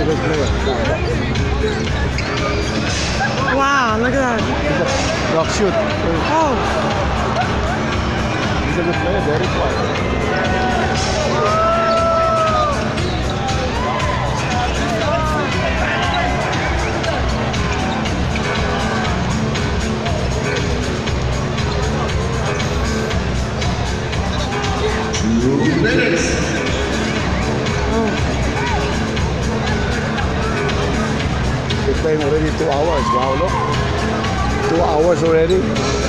good player. Wow, look at that. He's a rock shoot. Oh, He's a good player, very quiet. We're playing already 2 hours. Wow, look. 2 hours already.